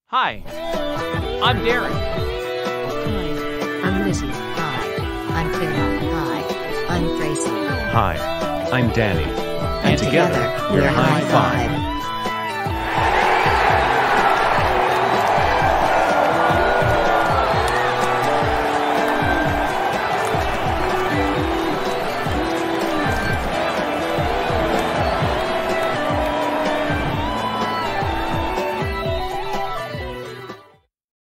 Hi, I'm Darren. Hi, I'm Lizzie. Hi, I'm Kayla. Hi, I'm Tracey. Hi, I'm Danny. And together, we're Hi-5.